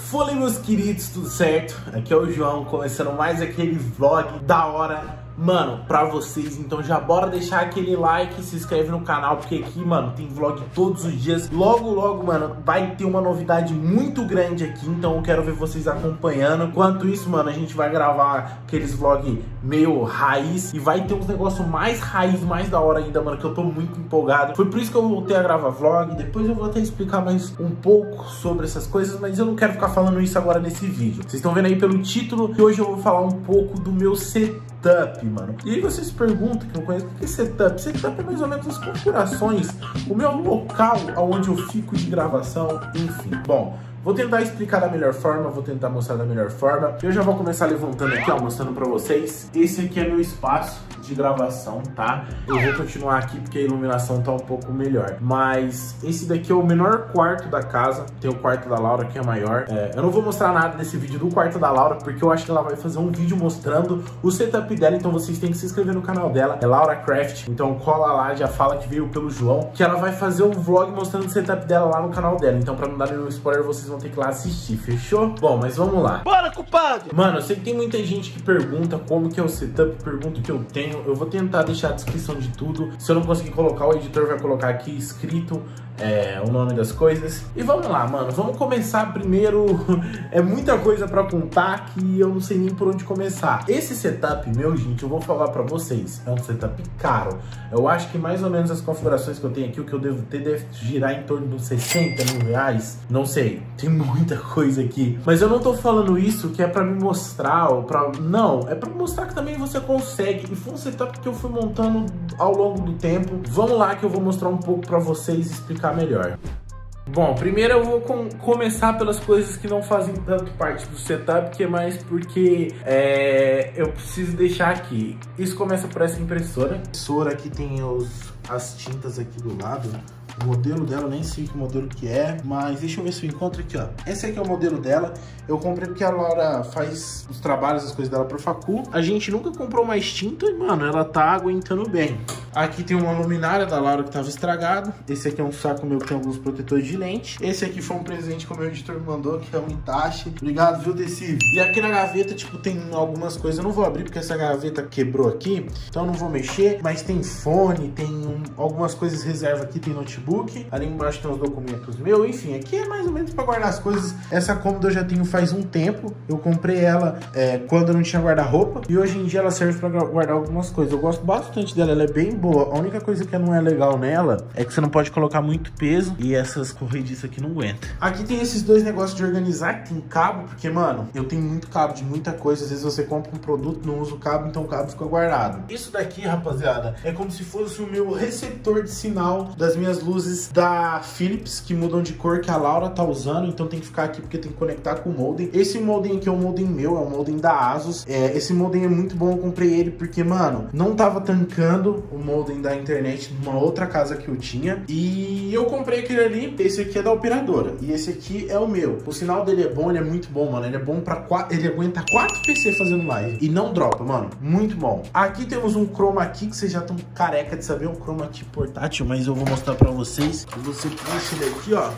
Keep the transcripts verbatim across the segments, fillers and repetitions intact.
Fala aí, meus queridos, tudo certo? Aqui é o João, começando mais aquele vlog da hora, mano, pra vocês. Então já bora deixar aquele like, se inscreve no canal, porque aqui, mano, tem vlog todos os dias. Logo, logo, mano, vai ter uma novidade muito grande aqui, então eu quero ver vocês acompanhando. Enquanto isso, mano, a gente vai gravar aqueles vlog meio raiz e vai ter uns negócios mais raiz, mais da hora ainda, mano, que eu tô muito empolgado. Foi por isso que eu voltei a gravar vlog. Depois eu vou até explicar mais um pouco sobre essas coisas, mas eu não quero ficar falando isso agora nesse vídeo. Vocês estão vendo aí pelo título que hoje eu vou falar um pouco do meu setup, mano. E aí vocês perguntam, que não conhecem, o que é setup? Setup é mais ou menos as configurações, o meu local onde eu fico de gravação, enfim. Bom, vou tentar explicar da melhor forma, vou tentar mostrar da melhor forma. Eu já vou começar levantando aqui, ó, mostrando pra vocês. Esse aqui é meu espaço de gravação, tá? Eu vou continuar aqui porque a iluminação tá um pouco melhor. Mas esse daqui é o menor quarto da casa. Tem o quarto da Laura, que é maior. É, eu não vou mostrar nada nesse vídeo do quarto da Laura, porque eu acho que ela vai fazer um vídeo mostrando o setup dela. Então vocês têm que se inscrever no canal dela. É Laura Craft. Então cola lá, já fala que veio pelo João, que ela vai fazer um vlog mostrando o setup dela lá no canal dela. Então pra não dar nenhum spoiler, vocês vão ter que ir lá assistir, fechou? Bom, mas vamos lá. Bora, culpado! Mano, eu sei que tem muita gente que pergunta como que é o setup, pergunta o que eu tenho. Eu vou tentar deixar a descrição de tudo. Se eu não conseguir colocar, o editor vai colocar aqui escrito é, o nome das coisas. E vamos lá, mano. Vamos começar primeiro. É muita coisa pra contar que eu não sei nem por onde começar. Esse setup meu, gente, eu vou falar pra vocês, é um setup caro. Eu acho que mais ou menos as configurações que eu tenho aqui, o que eu devo ter deve girar em torno de sessenta mil reais. Não sei, tem muita coisa aqui. Mas eu não tô falando isso que é pra me mostrar ou pra... Não, é pra mostrar que também você consegue. E foi um setup que eu fui montando ao longo do tempo. Vamos lá que eu vou mostrar um pouco pra vocês e explicar melhor. Bom, primeiro eu vou com, começar pelas coisas que não fazem tanto parte do setup, que é mais porque é, eu preciso deixar aqui. Isso começa por essa impressora. A impressora aqui tem os, as tintas aqui do lado. O modelo dela, eu nem sei que modelo que é, mas deixa eu ver se eu encontro aqui, ó. Esse aqui é o modelo dela. Eu comprei porque a Laura faz os trabalhos, as coisas dela pro facu. A gente nunca comprou mais tinta e, mano, ela tá aguentando bem. Aqui tem uma luminária da Laura que tava estragado. Esse aqui é um saco meu que tem alguns protetores de lente. Esse aqui foi um presente que o meu editor me mandou, que é um Itachi. Obrigado, viu, Desi? E aqui na gaveta, tipo, tem algumas coisas. Eu não vou abrir porque essa gaveta quebrou aqui, então eu não vou mexer. Mas tem fone, tem um, algumas coisas reserva aqui, tem notebook. Ali embaixo tem os documentos meus. Enfim, aqui é mais ou menos para guardar as coisas. Essa cômoda eu já tenho faz um tempo. Eu comprei ela é, quando eu não tinha guarda-roupa. E hoje em dia ela serve para guardar algumas coisas. Eu gosto bastante dela, ela é bem boa. A única coisa que não é legal nela é que você não pode colocar muito peso. E essas corrediças aqui não aguentam. Aqui tem esses dois negócios de organizar. Que tem cabo, porque, mano, eu tenho muito cabo de muita coisa. Às vezes você compra um produto, não usa o cabo, então o cabo fica guardado. Isso daqui, rapaziada, é como se fosse o meu receptor de sinal das minhas luzes da Philips, que mudam de cor, que a Laura tá usando, então tem que ficar aqui porque tem que conectar com o modem. Esse modem aqui é um modem meu, é um modem da Asus. É, esse modem é muito bom, eu comprei ele porque, mano, não tava tancando o modem da internet numa outra casa que eu tinha, e eu comprei aquele ali. Esse aqui é da operadora, e esse aqui é o meu. O sinal dele é bom, ele é muito bom, mano, ele é bom pra quatro, ele aguenta quatro P C fazendo live, e não dropa, mano, muito bom. Aqui temos um chroma key, que vocês já estão careca de saber, um chroma key portátil, mas eu vou mostrar pra vocês. Você puxa ele aqui, ó,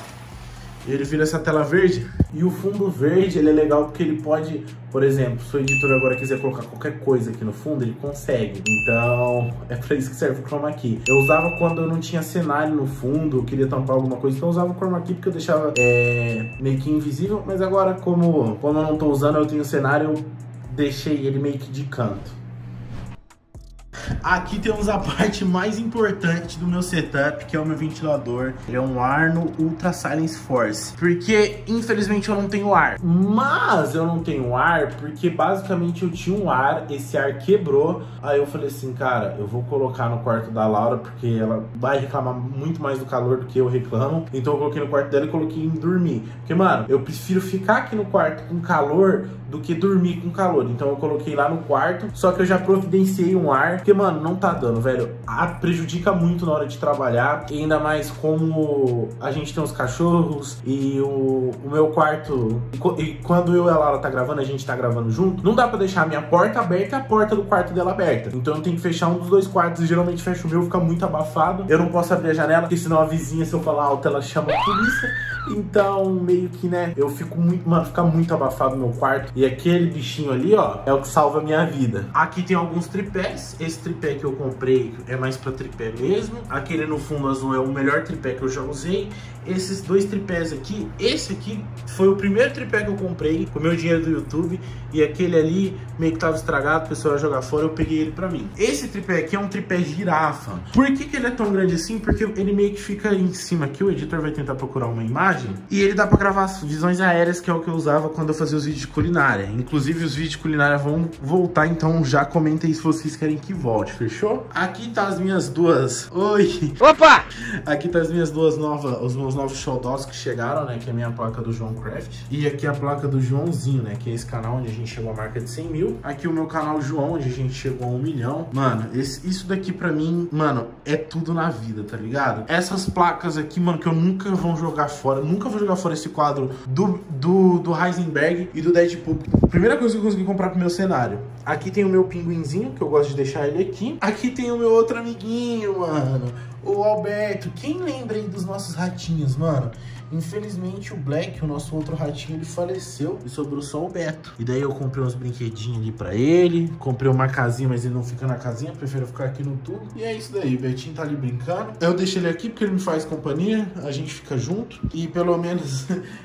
ele vira essa tela verde. E o fundo verde, ele é legal porque ele pode, por exemplo, se o editor agora quiser colocar qualquer coisa aqui no fundo, ele consegue. Então, é pra isso que serve o chroma key. Eu usava quando eu não tinha cenário no fundo, eu queria tampar alguma coisa, então eu usava o chroma key porque eu deixava é, meio que invisível. Mas agora, como, como eu não tô usando, eu tenho cenário, eu deixei ele meio que de canto. Aqui temos a parte mais importante do meu setup, que é o meu ventilador. Ele é um Arno Ultra Silence Force, porque infelizmente eu não tenho ar. Mas eu não tenho ar porque basicamente eu tinha um ar, esse ar quebrou. Aí eu falei assim, cara, eu vou colocar no quarto da Laura, porque ela vai reclamar muito mais do calor do que eu reclamo. Então eu coloquei no quarto dela e coloquei em dormir. Porque, mano, eu prefiro ficar aqui no quarto com calor do que dormir com calor. Então eu coloquei lá no quarto, só que eu já providenciei um ar, porque, mano, não tá dando, velho. A prejudica muito na hora de trabalhar, e ainda mais como a gente tem os cachorros e o, o meu quarto, e, e quando eu e a Laura tá gravando, a gente tá gravando junto, não dá pra deixar a minha porta aberta e a porta do quarto dela aberta. Então eu tenho que fechar um dos dois quartos, e geralmente fecho o meu, fica muito abafado. Eu não posso abrir a janela, porque senão a vizinha, se eu falar alto, ela chama a polícia. Então, meio que, né, eu fico muito, mano, fica muito abafado no meu quarto. E aquele bichinho ali, ó, é o que salva a minha vida. Aqui tem alguns tripés. Esse tripé que eu comprei é mais pra tripé mesmo. Aquele no fundo azul é o melhor tripé que eu já usei. Esses dois tripés aqui, esse aqui foi o primeiro tripé que eu comprei com o meu dinheiro do YouTube. E aquele ali meio que tava estragado, o pessoal ia jogar fora, eu peguei ele pra mim. Esse tripé aqui é um tripé girafa. Por que que ele é tão grande assim? Porque ele meio que fica em cima aqui, o editor vai tentar procurar uma imagem. E ele dá pra gravar as visões aéreas, que é o que eu usava quando eu fazia os vídeos de culinária. Inclusive os vídeos de culinária vão voltar, então já comenta aí se vocês querem que volte, fechou? Aqui tá as minhas duas... Oi! Opa! Aqui tá as minhas duas novas, os meus novos showdolls que chegaram, né? Que é a minha placa do João Craft. E aqui a placa do Joãozinho, né? Que é esse canal onde a gente chegou a marca de cem mil. Aqui o meu canal João, onde a gente chegou a um milhão. Mano, esse, isso daqui pra mim, mano, é tudo na vida, tá ligado? Essas placas aqui, mano, que eu nunca vou jogar fora. Nunca vou jogar fora esse quadro do, do, do Heisenberg e do Deadpool. Primeira coisa que eu consegui comprar pro meu cenário. Aqui tem o meu pinguinzinho, que eu gosto de deixar ele aqui. Aqui tem o meu outro amiguinho, mano, o Alberto. Quem lembra aí dos nossos ratinhos, mano? Infelizmente o Black, o nosso outro ratinho, ele faleceu e sobrou só o Beto. E daí eu comprei uns brinquedinhos ali pra ele. Comprei uma casinha, mas ele não fica na casinha, prefiro ficar aqui no tubo. E é isso daí, o Betinho tá ali brincando. Eu deixo ele aqui porque ele me faz companhia, a gente fica junto. E pelo menos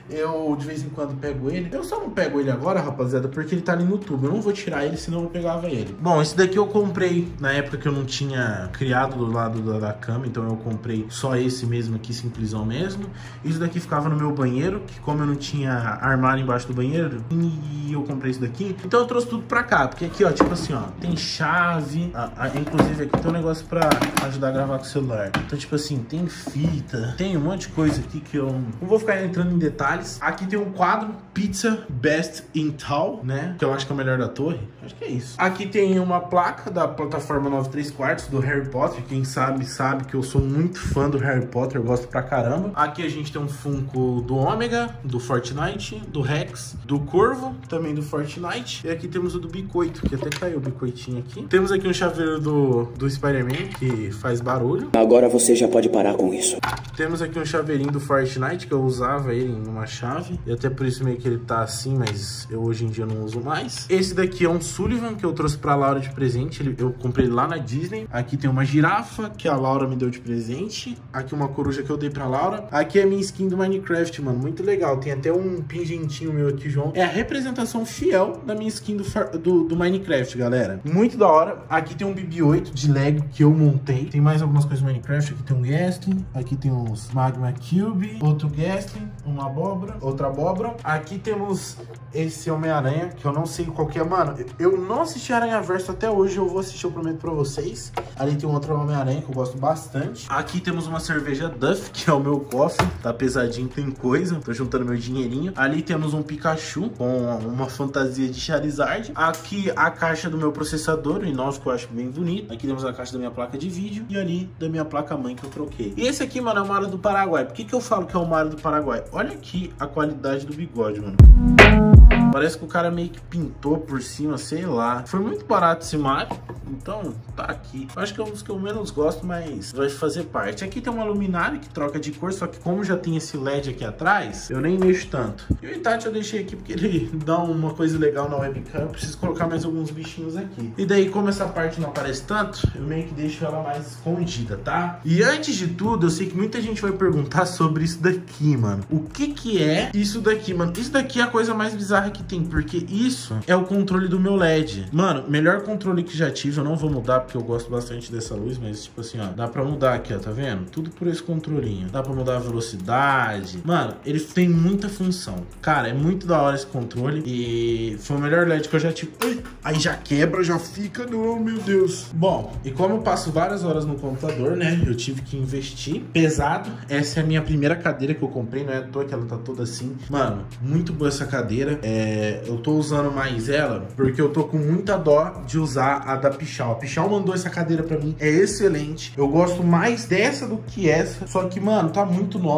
eu de vez em quando pego ele. Eu só não pego ele agora, rapaziada, porque ele tá ali no tubo. Eu não vou tirar ele, senão eu pegava ele. Bom, esse daqui eu comprei na época que eu não tinha criado do lado da, da cama. Então eu comprei só esse mesmo aqui, simplesão mesmo. Isso daqui ficava no meu banheiro, que como eu não tinha armário embaixo do banheiro, e eu comprei isso daqui, então eu trouxe tudo pra cá, porque aqui, ó, tipo assim, ó, tem chave, a, a, inclusive aqui tem um negócio pra ajudar a gravar com o celular, então tipo assim, tem fita, tem um monte de coisa aqui que eu não vou ficar entrando em detalhes. Aqui tem um quadro, Pizza Best in Town, né, que eu acho que é o melhor da torre, acho que é isso. Aqui tem uma placa da plataforma nove três quartos do Harry Potter, quem sabe, sabe que eu sou muito fã do Harry Potter, eu gosto pra caramba. Aqui a gente tem um Funko do Ômega, do Fortnite, do Rex, do Corvo, também do Fortnite. E aqui temos o do Biscoito, que até caiu o biscoitinho aqui. Temos aqui um chaveiro do, do Spider-Man, que faz barulho. Agora você já pode parar com isso. Temos aqui um chaveirinho do Fortnite, que eu usava ele em uma chave. E até por isso meio que ele tá assim, mas eu hoje em dia não uso mais. Esse daqui é um Sullivan, que eu trouxe pra Laura de presente. Ele, eu comprei lá na Disney. Aqui tem uma girafa, que a Laura me deu de presente. Aqui uma coruja que eu dei pra Laura. Aqui é a minha skin do Minecraft, mano, muito legal. Tem até um pingentinho meu aqui, João. É a representação fiel da minha skin do, do, do Minecraft, galera. Muito da hora. Aqui tem um B B oito de Lego que eu montei. Tem mais algumas coisas do Minecraft. Aqui tem um Ghastly. Aqui tem uns Magma Cube. Outro Ghastly. Uma abóbora. Outra abóbora. Aqui temos esse Homem-Aranha, que eu não sei qual que é. Mano, eu não assisti Aranhaverso até hoje. Eu vou assistir, eu prometo pra vocês. Ali tem um outro Homem-Aranha que eu gosto bastante. Aqui temos uma cerveja Duff, que é o meu cofre. Tá pesadinho, tem coisa. Tô juntando meu dinheirinho. Ali temos um Pikachu com uma fantasia de Charizard. Aqui a caixa do meu processador, o i nove, que eu acho bem bonito. Aqui temos a caixa da minha placa de vídeo. E ali da minha placa-mãe que eu troquei. E esse aqui, mano, é o Mario do Paraguai. Por que que eu falo que é o Mario do Paraguai? Olha aqui a qualidade do bigode, mano. Parece que o cara meio que pintou por cima, sei lá. Foi muito barato esse Mario, então tá aqui. Eu acho que é um dos que eu menos gosto, mas vai fazer parte. Aqui tem uma luminária que troca de cor, só que como já tem esse L E D aqui atrás, eu nem mexo tanto. E o Itachi eu deixei aqui porque ele dá uma coisa legal na webcam. Eu preciso colocar mais alguns bichinhos aqui. E daí, como essa parte não aparece tanto, eu meio que deixo ela mais escondida, tá? E antes de tudo, eu sei que muita gente vai perguntar sobre isso daqui, mano. O que que é isso daqui, mano? Isso daqui é a coisa mais bizarra que tem, porque isso é o controle do meu L E D. Mano, melhor controle que já tive. Eu não vou mudar porque eu gosto bastante dessa luz, mas tipo assim, ó, dá pra mudar aqui, ó, tá vendo? Tudo por esse controlinho. Dá pra mudar a velocidade. Mano, ele tem muita função. Cara, é muito da hora esse controle e foi o melhor L E D que eu já tive. Ai, aí já quebra, já fica, não, meu Deus. Bom, e como eu passo várias horas no computador, né, eu tive que investir pesado. Essa é a minha primeira cadeira que eu comprei, não é à toa que ela tá toda assim. Mano, muito boa essa cadeira. É, eu tô usando mais ela porque eu tô com muita dó de usar a da Pichal. A Pichal mandou essa cadeira pra mim, é excelente. Eu gosto mais dessa do que essa, só que, mano, tá muito nova e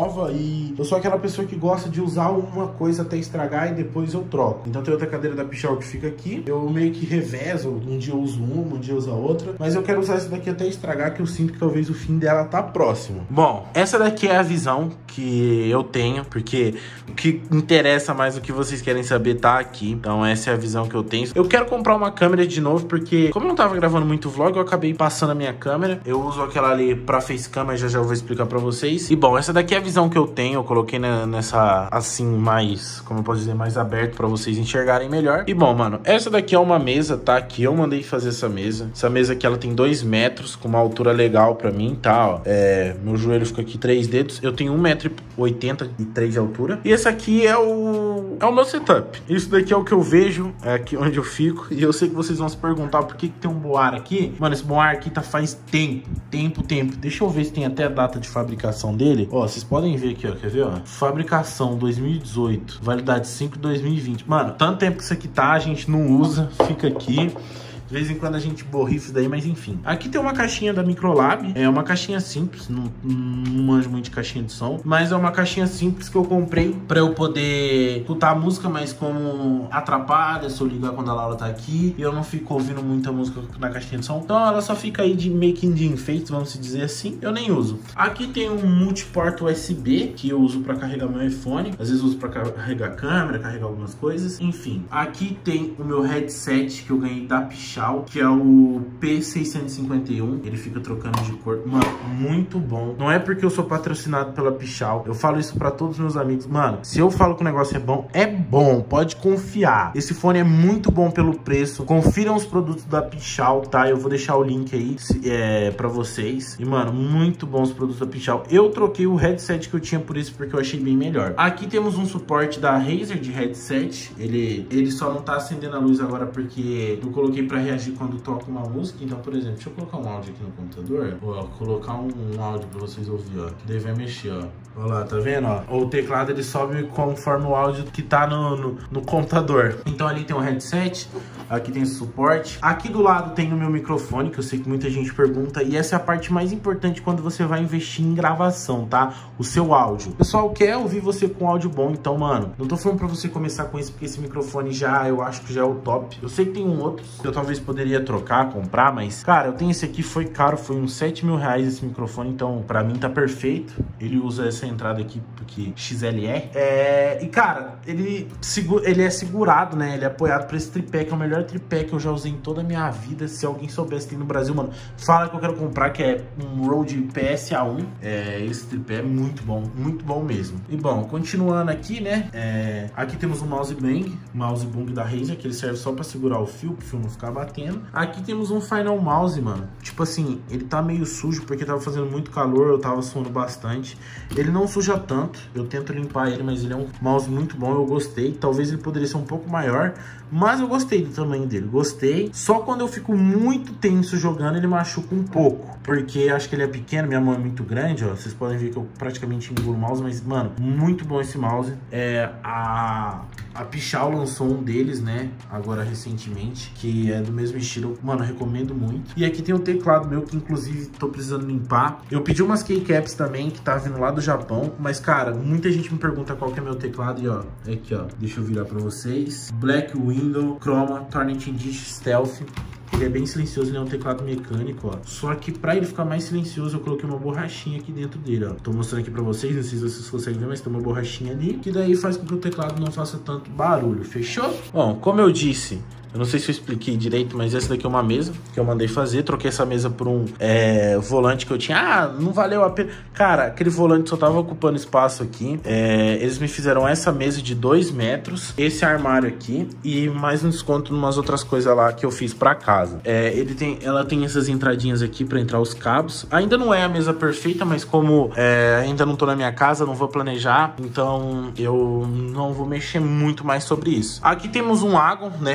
e eu sou aquela pessoa que gosta de usar uma coisa até estragar e depois eu troco. Então tem outra cadeira da Pichau que fica aqui, eu meio que revezo, um dia eu uso uma, um dia eu uso a outra, mas eu quero usar essa daqui até estragar, que eu sinto que talvez o fim dela tá próximo. Bom, essa daqui é a visão que eu tenho, porque o que interessa mais, o que vocês querem saber tá aqui. Então essa é a visão que eu tenho. Eu quero comprar uma câmera de novo, porque como eu não tava gravando muito vlog, eu acabei passando a minha câmera. Eu uso aquela ali pra facecam, mas já já eu vou explicar pra vocês. E bom, essa daqui é a visão que eu tenho. Eu coloquei na, nessa, assim, mais, como eu posso dizer, mais aberto pra vocês enxergarem melhor. E bom, mano, essa daqui é uma mesa, tá? Que eu mandei fazer essa mesa. Essa mesa aqui, ela tem dois metros, com uma altura legal pra mim, tá? Ó, é, meu joelho fica aqui três dedos. Eu tenho um metro e oitenta e três de altura. E esse aqui é o, é o meu setup. Isso daqui é o que eu vejo, é aqui onde eu fico. E eu sei que vocês vão se perguntar por que, que tem um boar aqui. Mano, esse boar aqui tá faz tempo, tempo, tempo. Deixa eu ver se tem até a data de fabricação dele. Ó, vocês podem ver aqui, ó, quer ver, ó? Fabricação dois mil e dezoito, validade cinco de dois mil e vinte. Mano, tanto tempo que isso aqui tá, a gente não usa, fica aqui. De vez em quando a gente borrifa isso daí, mas enfim. Aqui tem uma caixinha da Microlab. É uma caixinha simples, não, não manjo muito de caixinha de som, mas é uma caixinha simples que eu comprei pra eu poder escutar a música, mas como atrapalha se eu ligar quando a Laura tá aqui. E eu não fico ouvindo muita música na caixinha de som. Então ela só fica aí de making de enfeites, vamos dizer assim. Eu nem uso. Aqui tem um multiporto U S B, que eu uso pra carregar meu iPhone. Às vezes eu uso pra carregar a câmera, carregar algumas coisas. Enfim, aqui tem o meu headset que eu ganhei da Pichau, que é o P seiscentos e cinquenta e um. Ele fica trocando de cor. Mano, muito bom. Não é porque eu sou patrocinado pela Pichau. Eu falo isso pra todos os meus amigos. Mano, se eu falo que o negócio é bom, é bom. Pode confiar. Esse fone é muito bom pelo preço. Confiram os produtos da Pichau, tá? Eu vou deixar o link aí é, pra vocês. E, mano, muito bons os produtos da Pichau. Eu troquei o headset que eu tinha por isso, porque eu achei bem melhor. Aqui temos um suporte da Razer de headset. Ele, ele só não tá acendendo a luz agora porque eu coloquei pra reagir quando toca uma música. Então, por exemplo, deixa eu colocar um áudio aqui no computador. Ó, colocar um, um áudio pra vocês ouvirem, ó. Que daí vai mexer, ó. Olha lá, tá vendo, ó? O teclado, ele sobe conforme o áudio que tá no, no, no computador. Então, ali tem um headset. Aqui tem suporte. Aqui do lado tem o meu microfone, que eu sei que muita gente pergunta. E essa é a parte mais importante quando você vai investir em gravação, tá? O seu áudio. O pessoal quer ouvir você com áudio bom. Então, mano, não tô falando pra você começar com esse, porque esse microfone já, eu acho que já é o top. Eu sei que tem um outro que eu talvez poderia trocar, comprar, mas, cara, eu tenho esse aqui, foi caro, foi uns sete mil reais esse microfone, então pra mim tá perfeito. Ele usa essa entrada aqui, porque X L R. É... E, cara, ele, ele é segurado, né? Ele é apoiado por esse tripé, que é o melhor tripé que eu já usei em toda a minha vida. Se alguém soubesse ter no Brasil, mano, fala que eu quero comprar, que é um Rode P S A um. É, esse tripé é muito bom, muito bom mesmo. E, bom, continuando aqui, né? É... Aqui temos um mouse bang, mouse bang da Razer, que ele serve só pra segurar o fio, pro fio não ficar batendo. Aqui temos um Final Mouse, mano. Tipo assim, ele tá meio sujo porque tava fazendo muito calor, eu tava suando bastante. Ele não suja tanto, eu tento limpar ele, mas ele é um mouse muito bom, eu gostei. Talvez ele poderia ser um pouco maior, mas eu gostei do tamanho dele, gostei. Só quando eu fico muito tenso jogando, ele machuca um pouco, porque acho que ele é pequeno, minha mão é muito grande, ó. Vocês podem ver que eu praticamente engulo o mouse, mas, mano, muito bom esse mouse. É, a... A Pichau lançou um deles, né, agora recentemente, que é do mesmo estilo. Mano, recomendo muito. E aqui tem o teclado meu, que inclusive tô precisando limpar. Eu pedi umas keycaps também, que tá vindo lá do Japão. Mas, cara, muita gente me pergunta qual que é meu teclado. E, ó, é aqui, ó. Deixa eu virar pra vocês. Black Window Chroma Tornit Dish Stealth. Ele é bem silencioso, ele é um teclado mecânico, ó. Só que pra ele ficar mais silencioso, eu coloquei uma borrachinha aqui dentro dele, ó. Tô mostrando aqui pra vocês, não sei se vocês conseguem ver, mas tem uma borrachinha ali, que daí faz com que o teclado não faça tanto barulho, fechou? Bom, como eu disse, eu não sei se eu expliquei direito, mas essa daqui é uma mesa que eu mandei fazer. Troquei essa mesa por um é, volante que eu tinha. Ah, não valeu a pena. Cara, aquele volante só tava ocupando espaço aqui. É, eles me fizeram essa mesa de dois metros, esse armário aqui e mais um desconto em umas outras coisas lá que eu fiz pra casa. É, ele tem, ela tem essas entradinhas aqui pra entrar os cabos. Ainda não é a mesa perfeita, mas como é, ainda não tô na minha casa, não vou planejar, então eu não vou mexer muito mais sobre isso. Aqui temos um Agon, né, que é o meu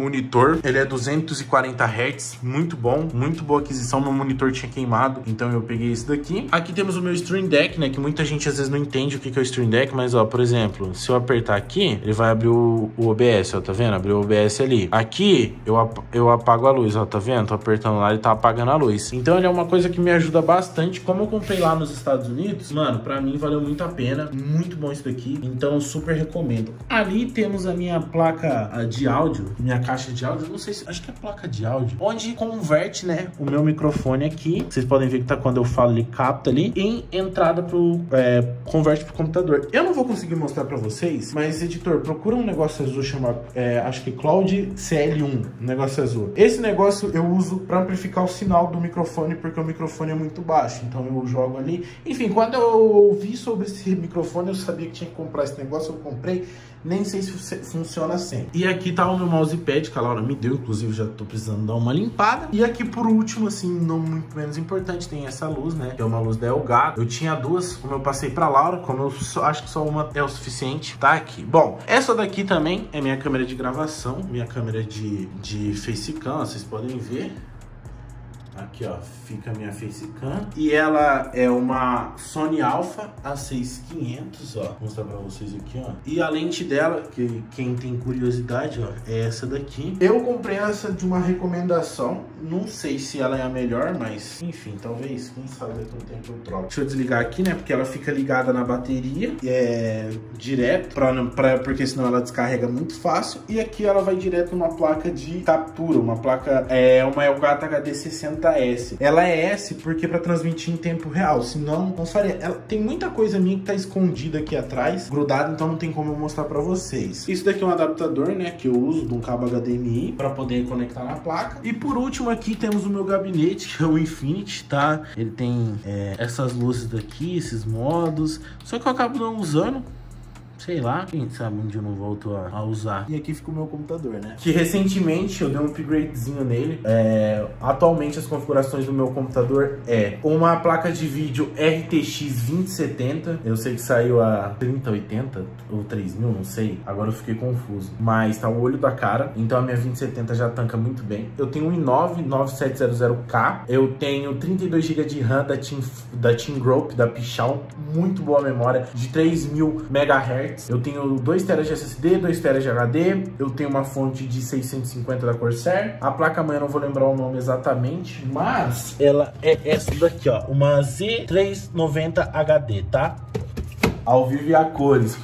monitor, ele é duzentos e quarenta hertz, muito bom, muito boa aquisição. Meu monitor tinha queimado, então eu peguei esse daqui. Aqui temos o meu Stream Deck, né, que muita gente às vezes não entende o que é o Stream Deck, mas ó, por exemplo, se eu apertar aqui, ele vai abrir o, o O B S, ó, tá vendo? Abriu o O B S ali. Aqui, eu, ap eu apago a luz, ó, tá vendo? Tô apertando lá, ele tá apagando a luz. Então ele é uma coisa que me ajuda bastante. Como eu comprei lá nos Estados Unidos, mano, pra mim valeu muito a pena, muito bom isso daqui, então eu super recomendo. Ali temos a minha placa de áudio, minha caixa de áudio, não sei se, acho que é placa de áudio, onde converte, né, o meu microfone aqui, vocês podem ver que tá, quando eu falo, ele capta ali, em entrada pro, é, converte pro computador. Eu não vou conseguir mostrar pra vocês, mas editor, procura um negócio azul chamado, é, acho que Cloud C L um, um negócio azul. Esse negócio eu uso pra amplificar o sinal do microfone, porque o microfone é muito baixo, então eu jogo ali. Enfim, quando eu ouvi sobre esse microfone, eu sabia que tinha que comprar esse negócio, eu comprei. Nem sei se funciona sempre. E aqui tá o meu mousepad, que a Laura me deu, inclusive já tô precisando dar uma limpada. E aqui por último, assim, não muito menos importante, tem essa luz, né, que é uma luz da Elgato. Eu tinha duas, como eu passei pra Laura, como eu só, acho que só uma é o suficiente, tá aqui. Bom, essa daqui também é minha câmera de gravação, minha câmera de, de facecam, vocês podem ver. Aqui, ó, fica a minha facecam. E ela é uma Sony Alpha A seis mil e quinhentos, ó. Vou mostrar pra vocês aqui, ó. E a lente dela, que quem tem curiosidade, ó, é essa daqui. Eu comprei essa de uma recomendação. Não sei se ela é a melhor, mas enfim, talvez, quem sabe daqui a um tempo eu troco. Deixa eu desligar aqui, né, porque ela fica ligada na bateria, é direto, pra, pra, porque senão ela descarrega muito fácil. E aqui ela vai direto numa placa de captura, uma placa, é uma Elgato H D sessenta S. Ela é S porque para transmitir em tempo real, senão não faria. Ela tem muita coisa minha que tá escondida aqui atrás, grudada, então não tem como eu mostrar para vocês. Isso daqui é um adaptador, né, que eu uso de um cabo H D M I para poder conectar na placa. E por último aqui temos o meu gabinete, que é o Infinity, tá? Ele tem é, essas luzes daqui, esses modos, só que eu acabo não usando. Sei lá, quem sabe um dia eu não volto a, a usar. E aqui fica o meu computador, né? Que recentemente eu dei um upgradezinho nele. É, atualmente as configurações do meu computador é uma placa de vídeo R T X vinte setenta. Eu sei que saiu a trinta oitenta ou três mil, não sei. Agora eu fiquei confuso. Mas tá o olho da cara. Então a minha vinte setenta já tanca muito bem. Eu tenho um i nove nove sete zero zero K. Eu tenho trinta e dois gigas de RAM da Team, da Team Grope, da Pichão. Muito boa memória, de três mil megahertz. Eu tenho dois terabytes de S S D, dois terabytes de H D, eu tenho uma fonte de seiscentos e cinquenta da Corsair. A placa-mãe eu não vou lembrar o nome exatamente, mas ela é essa daqui, ó, uma Z trezentos e noventa H D, tá? Ao vivo e a cores,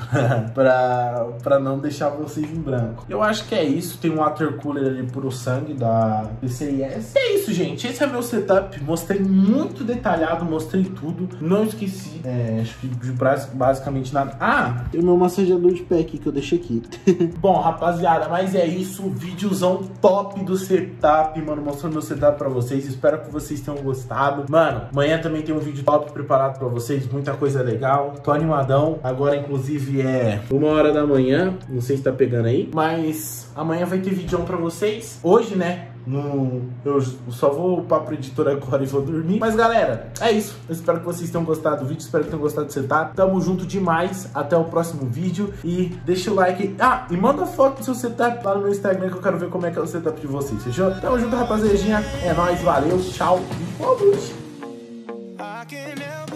pra, pra não deixar vocês em branco. Eu acho que é isso. Tem um water cooler ali puro sangue da P C I S. É isso, gente. Esse é meu setup. Mostrei muito detalhado, mostrei tudo. Não esqueci, é, acho que de basicamente nada. Ah, tem o meu massageador de pé aqui que eu deixei aqui. Bom, rapaziada, mas é isso. Videozão top do setup, mano. Mostrando meu setup pra vocês. Espero que vocês tenham gostado. Mano, amanhã também tem um vídeo top preparado pra vocês. Muita coisa legal. Tô animado. Agora, inclusive, é uma hora da manhã. Não sei se tá pegando aí, mas amanhã vai ter vídeo pra vocês. Hoje, né? No, eu só vou upar pro editor agora e vou dormir. Mas, galera, é isso. Eu espero que vocês tenham gostado do vídeo. Espero que tenham gostado do setup. Tamo junto demais. Até o próximo vídeo. E deixa o like. Ah, e manda foto do seu setup lá no meu Instagram, que eu quero ver como é que é o setup de vocês. Fechou? Tamo junto, rapaziadinha. É nóis. Valeu. Tchau. E boa noite.